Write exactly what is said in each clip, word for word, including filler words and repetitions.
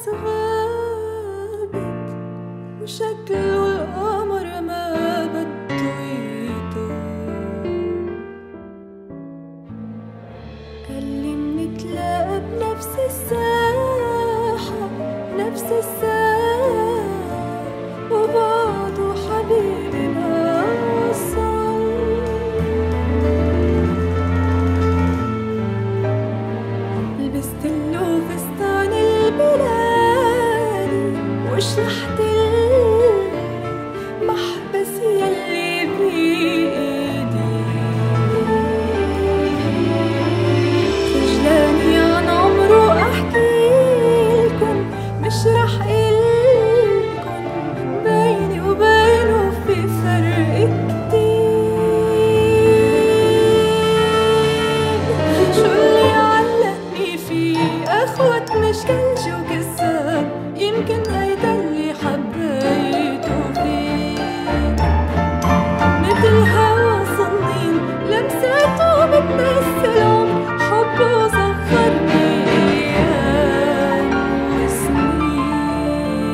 الشمس غابت وشكله القمر ما بده يطول. قالي منتلاقى بنفس الساحة نفس الساعة وبعده حبيبي ما وصل. لبستله فستان البلادي وشلحتلي محبس يلي بإيدي. خجلاني عن عمره أحكيلكن مش رح إلكن بيني وبينه في فرق كتير. شو اللي علقني فيه أخوت مش كلش وكذاب، يمكن هيدا اللي حبيته فيه. مثل هوا صنين لمساته بتمثل عمر حبه سخرني أيام وسنين.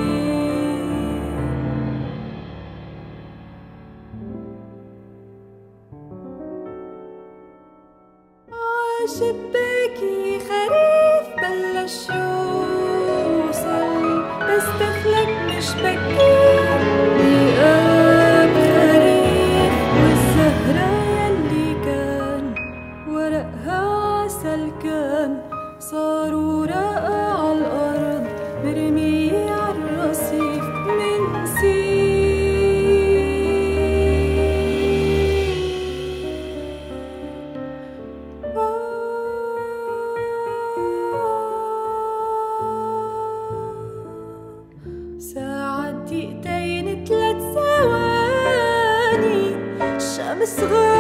عالشباكي خريف بلش يوصل، بس دخلك مش بكير لقاك خريف. والزهرة يلي كان ورقها عسل كان صار ورقة عالأرض مرمية عالرصيف من سنين. ساعة دقيقتين تلات ثواني الشمس غابت